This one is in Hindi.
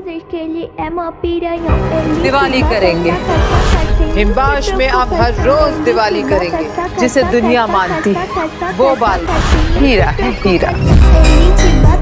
दिवाली करेंगे, हिमबाश में अब हर रोज दिवाली करेंगे। जिसे दुनिया मानती है वो बाल हीरा है, हीरा।